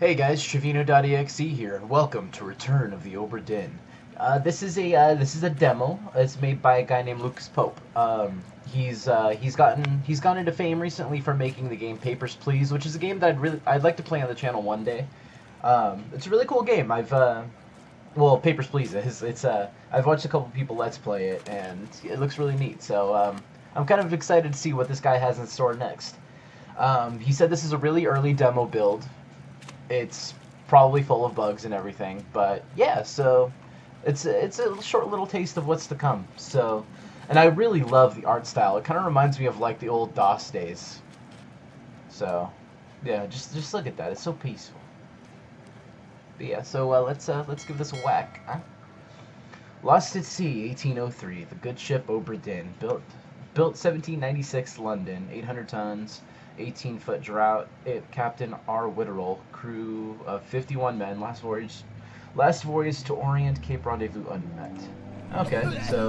Hey guys, Trevino.exe here, and welcome to Return of the Obra Dinn. This is a demo. It's made by a guy named Lucas Pope. He's gone into fame recently for making the game Papers, Please, which is a game that I'd like to play on the channel one day. It's a really cool game. Papers, Please I've watched a couple people let's play it, and it looks really neat. So I'm kind of excited to see what this guy has in store next. He said this is a really early demo build. It's probably full of bugs and everything, but yeah, so it's a short little taste of what's to come. So, and I really love the art style. It kind of reminds me of like the old DOS days. So, yeah, just look at that. It's so peaceful. But yeah, so let's give this a whack. Huh? Lost at Sea, 1803. The good ship Obra Dinn, built 1796, London, 800 tons. 18-foot drought. Captain R. Witterell, crew of 51 men. Last voyage to Orient, Cape Rendezvous unmet. Okay, so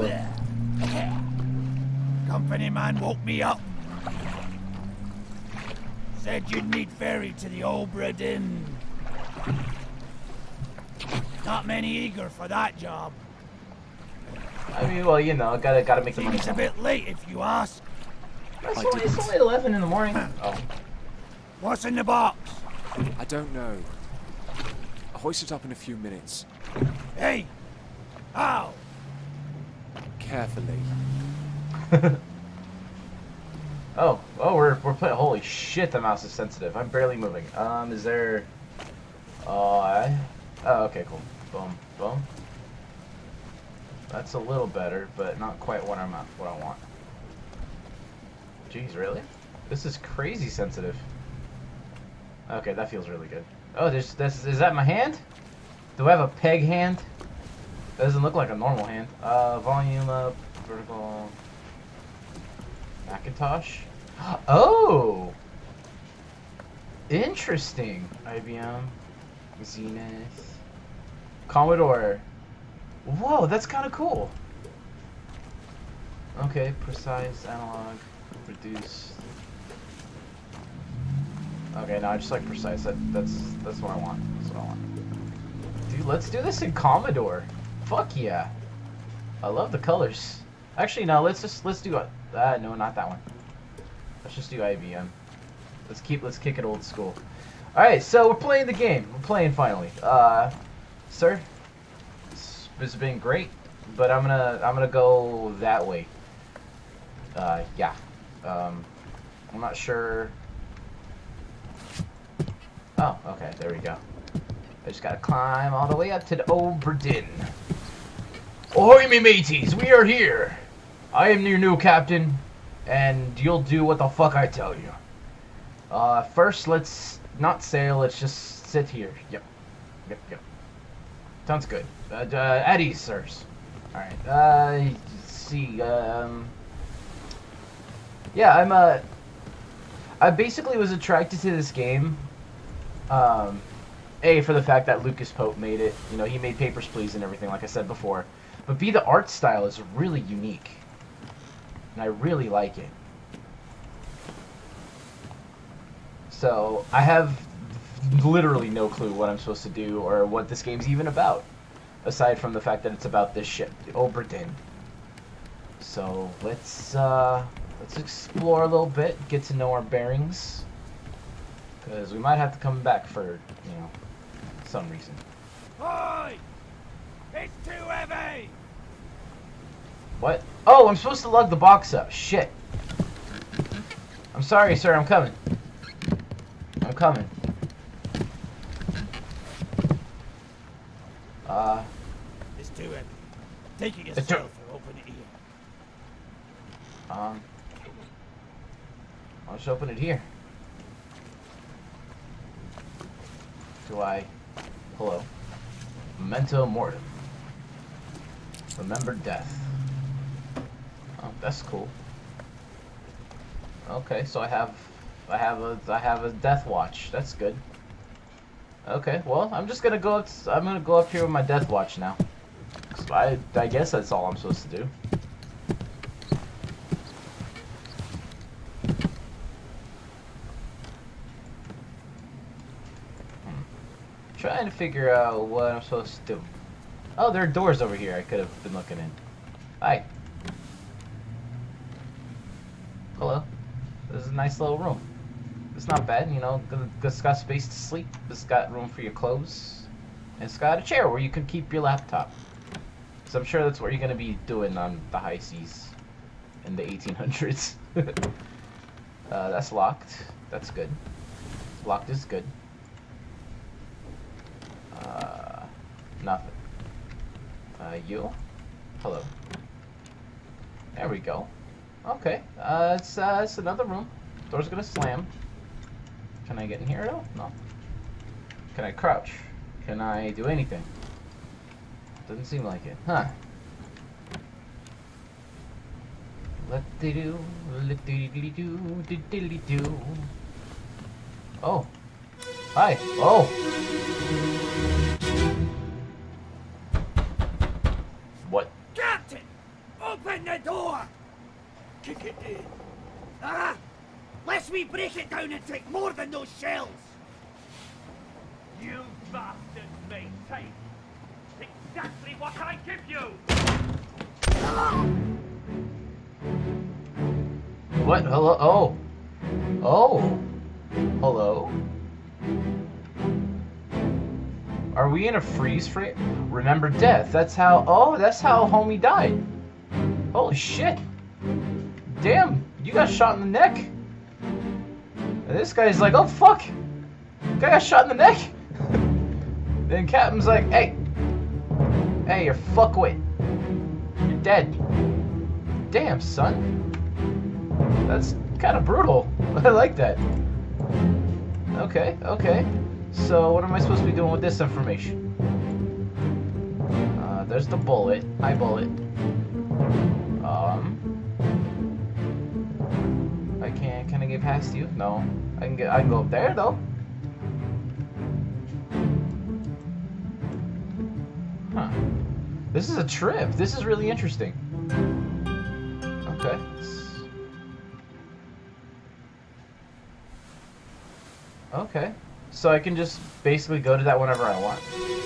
Company man woke me up. Said you'd need ferry to the Obra Dinn. Not many eager for that job. I mean, well, you know, gotta make the money. Seems a bit late if you ask. It's only 11 in the morning. Oh. What's in the box? I don't know. I'll hoist it up in a few minutes. Hey! How? Carefully. Oh, we're playing. Holy shit, the mouse is sensitive. I'm barely moving. Is there? Oh, okay, cool. Boom, boom. That's a little better, but not quite what I want. Jeez, really? This is crazy sensitive. Okay, that feels really good. Oh, is that my hand? Do I have a peg hand? That doesn't look like a normal hand. Volume up, vertical. Macintosh? Oh! Interesting. IBM, Zenith, Commodore. Whoa, that's kind of cool. Okay, precise, analog, reduce. Okay, no, I just like precise. That's what I want. That's what I want. Dude, let's do this in Commodore. Fuck yeah. I love the colors. Actually, no, let's do no, not that one. Let's just do IBM. Let's kick it old school. All right, so we're playing the game. We're playing finally. Sir, this has been great, but I'm gonna go that way. Yeah. I'm not sure. Oh, okay, there we go. I just gotta climb all the way up to the Obra Dinn. Ahoy, me mateys, we are here. I am your new captain, and you'll do what the fuck I tell you. First, let's not sail, let's just sit here. Yep. Sounds good. At ease, sirs. Alright, let's see, yeah, I basically was attracted to this game, A, for the fact that Lucas Pope made it. You know, he made Papers, Please and everything, like I said before. But B, the art style is really unique. And I really like it. So, I have literally no clue what I'm supposed to do or what this game's even about. Aside from the fact that it's about this ship, the Obra Dinn. So, let's explore a little bit, get to know our bearings. Because we might have to come back for, you know, some reason. Oi! It's too heavy! What? Oh, I'm supposed to lug the box up. Shit. I'm sorry, sir. I'm coming. I'm coming. It's too heavy. Take it yourself or open it here. I'll just open it here. Hello. Memento Mortem. Remember death. Oh, that's cool. Okay, so I have a death watch. That's good. Okay, well, I'm just gonna go up here with my death watch now. I guess that's all I'm supposed to do. trying to figure out what I'm supposed to do. Oh, there are doors over here I could have been looking in. Hi. Hello. This is a nice little room. It's not bad, you know. It's got space to sleep. It's got room for your clothes. And it's got a chair where you can keep your laptop. So I'm sure that's what you're going to be doing on the high seas in the 1800s. That's locked. That's good. Locked is good. Nothing. You? Hello. There we go. Okay. It's another room. Door's gonna slam. Can I get in here at all? No. Can I crouch? Can I do anything? Doesn't seem like it. Huh. Let-de-do, let-de-de-do, de-de-de-do. Oh. Hi. Oh. What? Captain! Open the door! Kick it in. Ah! Lest we break it down and take more than those shells! You bastards may take exactly what I give you! What? Hello? Oh. Oh. Hello? Are we in a freeze frame? Remember death. That's how... Oh, that's how homie died. Holy shit. Damn. You got shot in the neck. And this guy's like, oh, fuck. Guy got shot in the neck. Then Captain's like, hey. Hey, you're fuckwit. You're dead. Damn, son. That's kind of brutal. I like that. Okay, okay. So, what am I supposed to be doing with this information? There's the bullet. Hi, bullet. Can I get past you? No. I can go up there, though. Huh. This is a trip. This is really interesting. Okay. Okay. So I can just basically go to that whenever I want.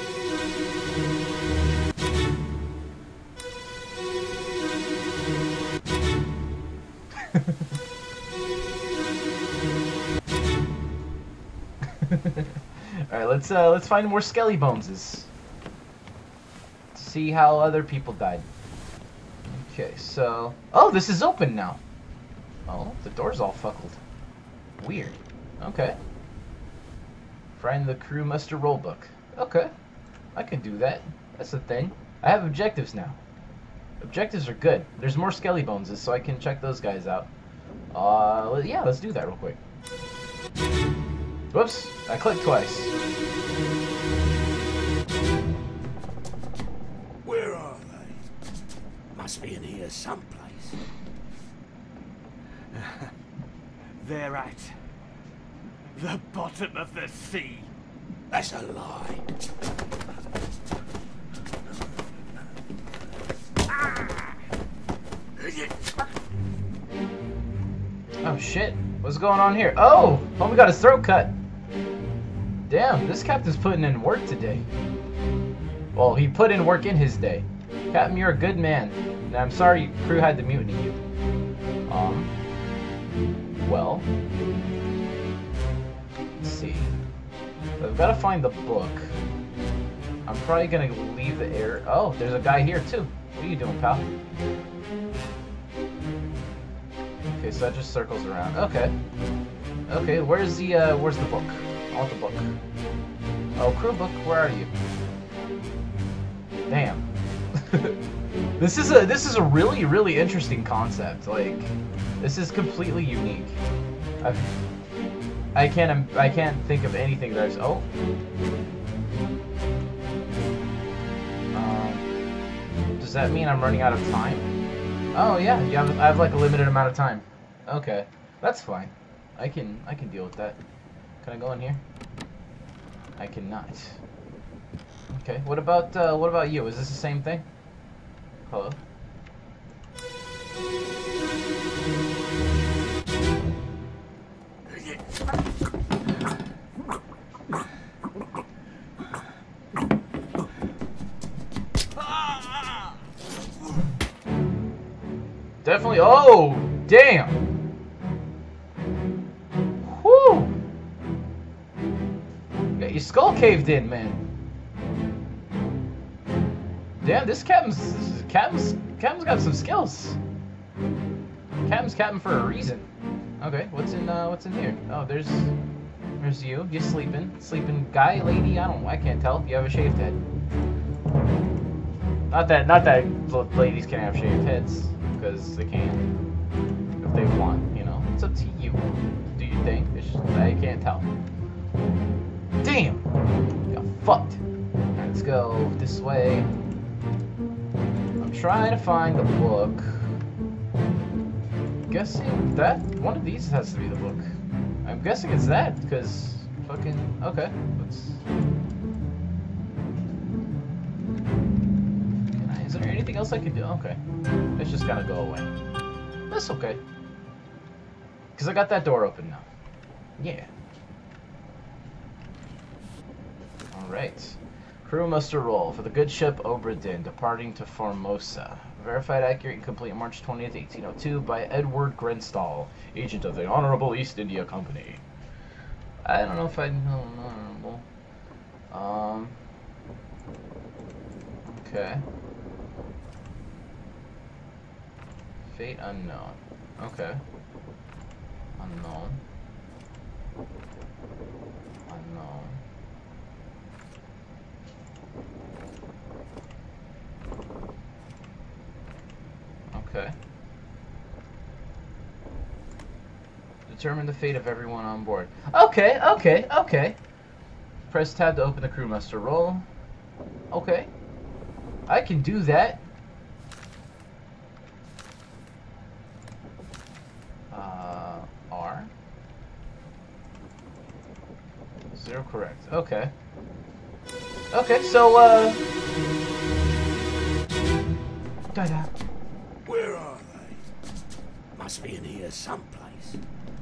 All right, let's find more Skelly Boneses. See how other people died. Okay, so this is open now. Oh, the door's all fuckled. Weird. Okay. Find the crew muster rollbook. Okay, I can do that. That's the thing. I have objectives now. Objectives are good. There's more Skelly Boneses, so I can check those guys out. Yeah, let's do that real quick. Whoops, I clicked twice. Where are they? Must be in here someplace. They're at the bottom of the sea. That's a lie. Oh shit, what's going on here? Oh, homie got his throat cut. Damn, this captain's putting in work today. Well, he put in work in his day. Captain, you're a good man. And I'm sorry your crew had to mutiny you. Well, let's see. I've got to find the book. I'm probably gonna leave the air. Oh, there's a guy here too. What are you doing, pal? Okay, so that just circles around. Okay. Okay, where's the book? I want the book. Oh, crew book, where are you? Damn. This is a really, really interesting concept. Like, this is completely unique. I can't think of anything that oh. Does that mean I'm running out of time? Oh yeah, I have like a limited amount of time. Okay, that's fine. I can deal with that. Can I go in here? I cannot. Okay, what about you? Is this the same thing? Hello? Definitely. Oh, damn. Whew. Got your skull caved in, man. Damn, this Captain's got some skills. Captain's Captain for a reason. Okay, what's in here? Oh, there's you. You sleeping guy, lady? I can't tell. You have a shaved head. Not that ladies can have shaved heads, because they can if they want. You know, it's up to you. Do you think? I can't tell. Damn, got fucked. Right, let's go this way. I'm trying to find the book. Guessing that one of these has to be the book. I'm guessing it's that, because fucking okay. Is there anything else I can do? Okay, it's just gotta go away. That's okay, because I got that door open now. Yeah. All right. Crew muster roll for the good ship Obra Dinn, departing to Formosa. Verified, accurate, and complete March 20th, 1802 by Edward Grenstall, agent of the Honorable East India Company. I don't know if I know Honorable. Okay. Fate unknown. Okay. Unknown. Unknown. Okay. Determine the fate of everyone on board. Okay. Press tab to open the crew muster roll. Okay. I can do that. R. 0 correct. Okay. Okay, so, Da-da. Where are they? Must be in here someplace.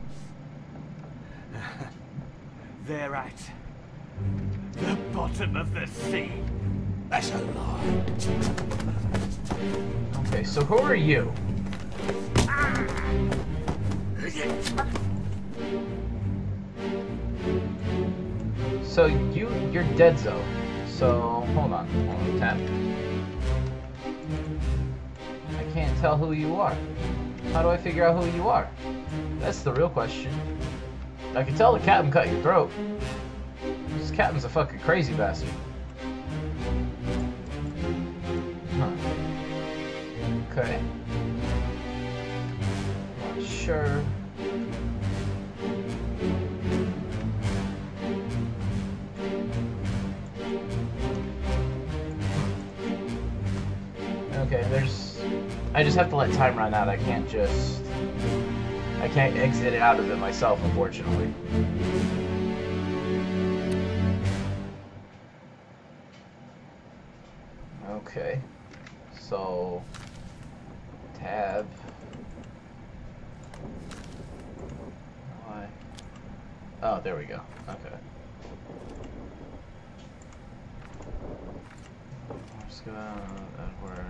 They're at the bottom of the sea. That's a lie. Okay, so who are you? So you're Deadzo. So hold on, tap. I can't tell who you are. How do I figure out who you are? That's the real question. I can tell the captain cut your throat. This captain's a fucking crazy bastard. Huh. Okay. Not sure. Okay, I just have to let time run out. I can't exit it out of it myself, unfortunately. Okay. So, tab. Why? Oh, there we go. Okay. Let's go Edward.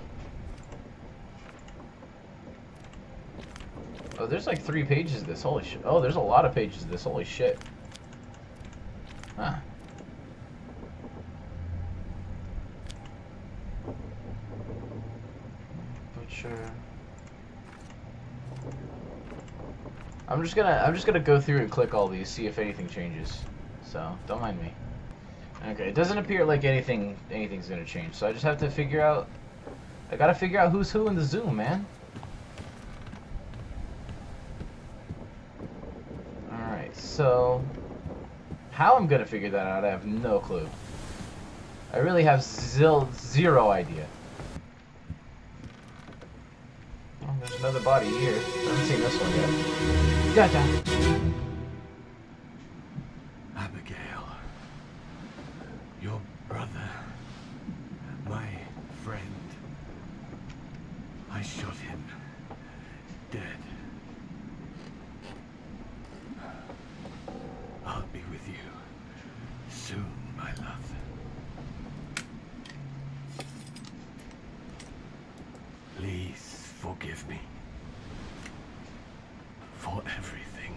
Oh, there's like 3 pages of this. Holy shit. Oh, there's a lot of pages of this. Holy shit. Huh. Butcher. I'm just gonna go through and click all these, see if anything changes. So, don't mind me. Okay, it doesn't appear like anything's gonna change. So I just have to figure out. I gotta figure out who's who in the Zoom, man. Alright, so how I'm gonna figure that out, I have no clue. I really have zero idea. Oh, there's another body here. I haven't seen this one yet. Gotcha. Abigail, your brother, my friend. I shot him dead. I'll be with you soon, my love. Please forgive forgive me for everything.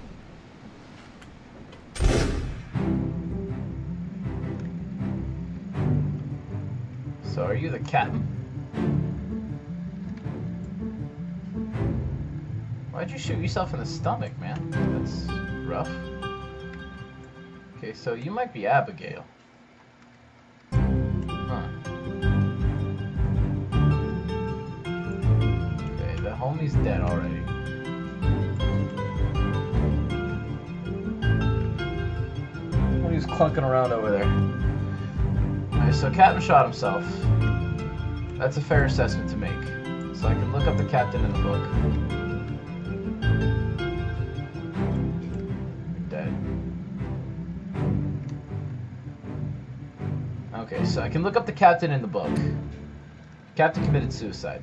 So are you the captain? Why'd you shoot yourself in the stomach, man? That's rough. Okay, so you might be Abigail. Huh. Okay, the homie's dead already. He's clunking around over there. Alright, so Captain shot himself. That's a fair assessment to make. So I can look up the captain in the book. Dead. Okay, so I can look up the captain in the book. Captain committed suicide.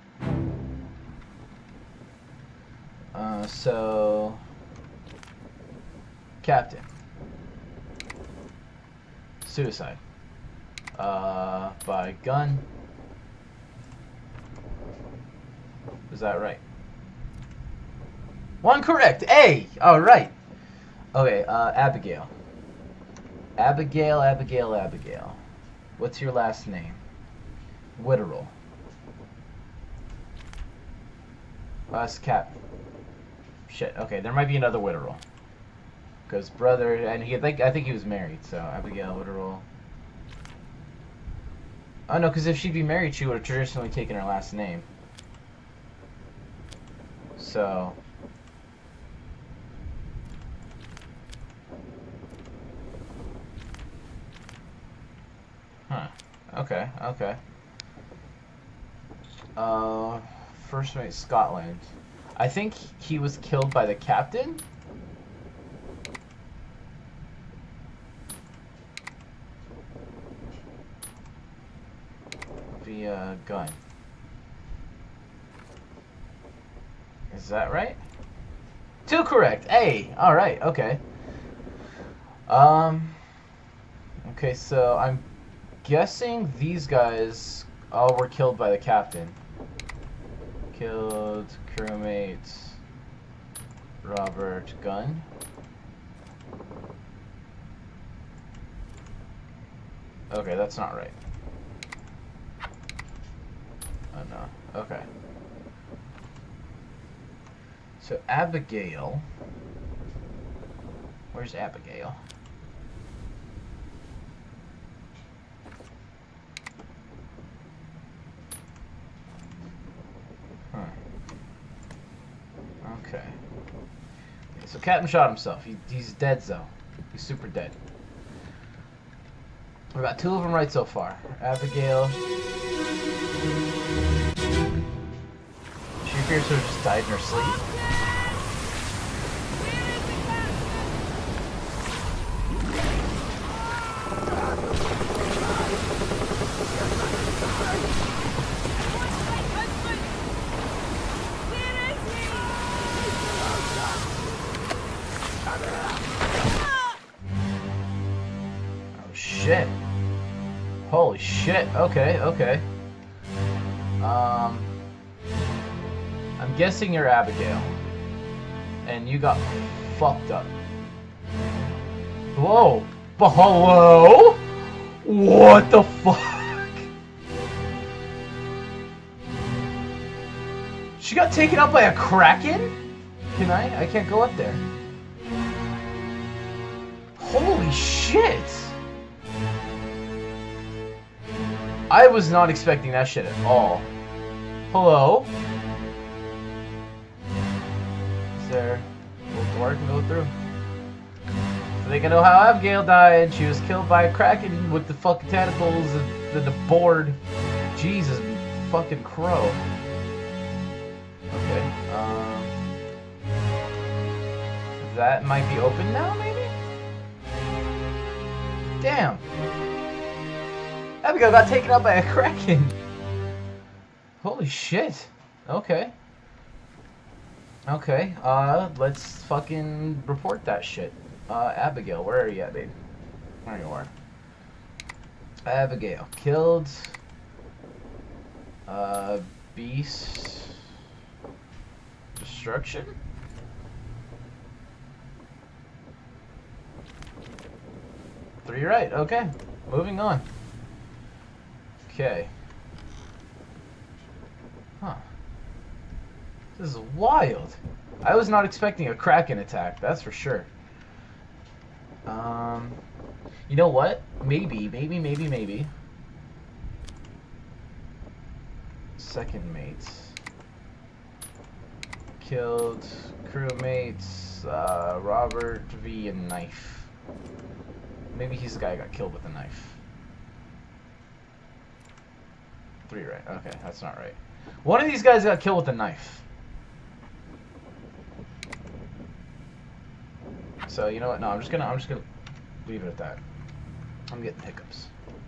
So... Captain. Suicide. By gun. Is that right? One correct. A. All right. Okay. Abigail. Abigail. What's your last name? Witterell. Last cap. Shit. Okay. There might be another Witterell. Because brother, and I think he was married. So Abigail Witterell. Oh no, because if she'd be married, she would have traditionally taken her last name. So. Huh. Okay. First mate Scotland. I think he was killed by the captain. Via gun. Is that right? Two correct. A. All right. Okay. Okay. So I'm guessing these guys all were killed by the captain. Killed crewmate Robert Gunn. Okay, that's not right. Oh no. Okay. So Abigail. Where's Abigail? Huh. Okay. So Captain shot himself. He's dead though. He's super dead. We got two of them right so far. Abigail. She appears to have just died in her sleep. Oh shit. Holy shit. Okay. I'm guessing you're Abigail. And you got fucked up. Whoa. Hello? What the fuck? She got taken out by a kraken? Can I? I can't go up there. Holy shit! I was not expecting that shit at all. Hello? Is there a little door I can go through? So they can know how Abigail died. She was killed by a kraken with the fucking tentacles and the board. Jesus fucking crow. Okay, that might be open now, maybe? Damn. Abigail got taken out by a kraken. Holy shit. Okay. Okay, let's fucking report that shit. Abigail, where are you at, babe? There you are. Abigail, killed, Beast, construction? Three right, okay. Moving on. Okay. Huh. This is wild. I was not expecting a Kraken attack, that's for sure. You know what? Maybe. Second mate. Killed crewmates, Robert via knife. Maybe he's the guy who got killed with a knife. 3 right. Okay, that's not right. One of these guys got killed with a knife. So you know what? No, I'm just gonna leave it at that. I'm getting hiccups.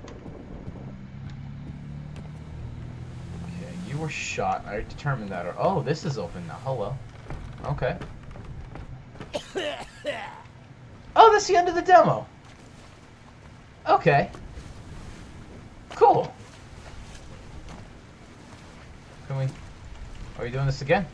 Okay, you were shot. I determined that. Oh, this is open now. Hello. Okay. Oh, that's the end of the demo. Okay. Cool. Can we... Are we doing this again?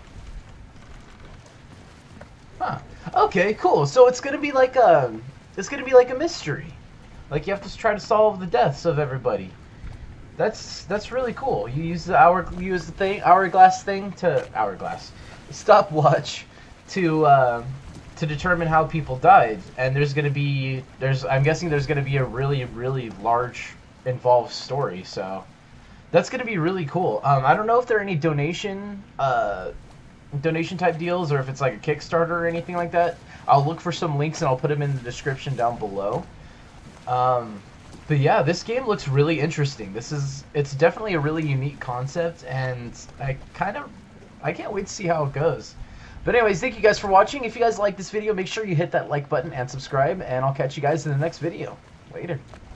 Huh. Okay, cool. So it's gonna be like a... It's gonna be like a mystery. Like you have to try to solve the deaths of everybody. That's really cool. You use the hourglass thing to stopwatch to determine how people died. And I'm guessing there's gonna be a really large involved story. So that's gonna be really cool. I don't know if there are any donation type deals or if it's like a Kickstarter or anything like that. I'll look for some links and I'll put them in the description down below. But yeah, this game looks really interesting. It's definitely a really unique concept, and I can't wait to see how it goes. But anyways, thank you guys for watching. If you guys like this video, make sure you hit that like button and subscribe, and I'll catch you guys in the next video. Later.